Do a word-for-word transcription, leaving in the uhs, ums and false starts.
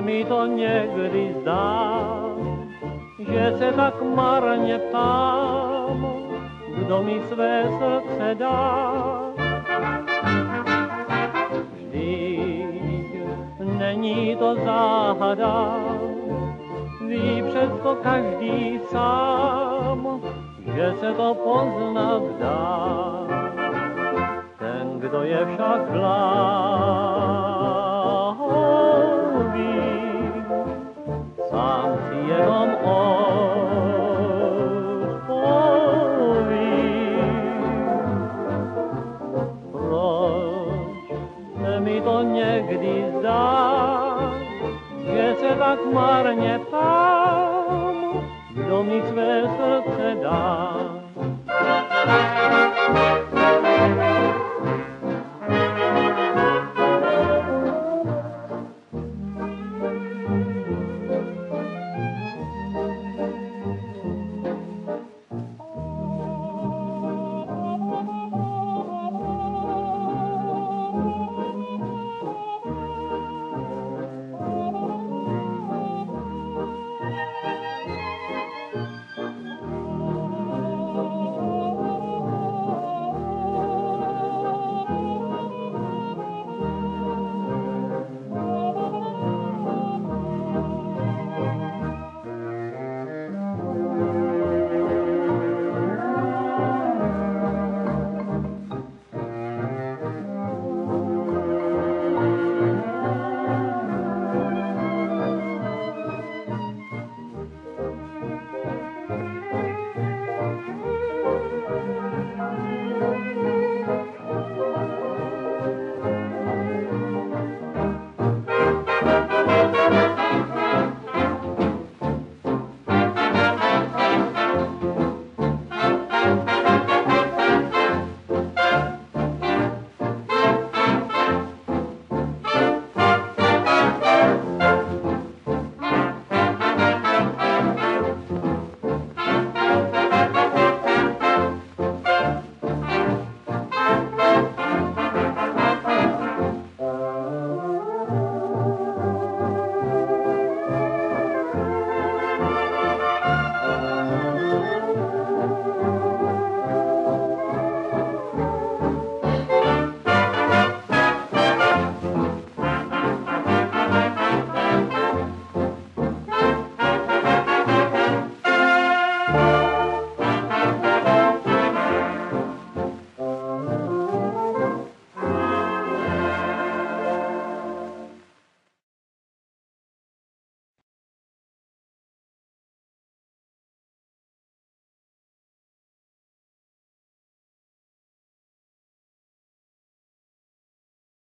mi to někdy zdá, že se tak marně ptám, kdo mi své srdce dá. Vždyť není to záhada, ví přesto každý sám, že se to poznat dá. Ten, kdo je však hloupý, sám si jenom odpoví. Proč se mi to někdy zdá, že se tak marně ptám, kdo mi své srdce dá.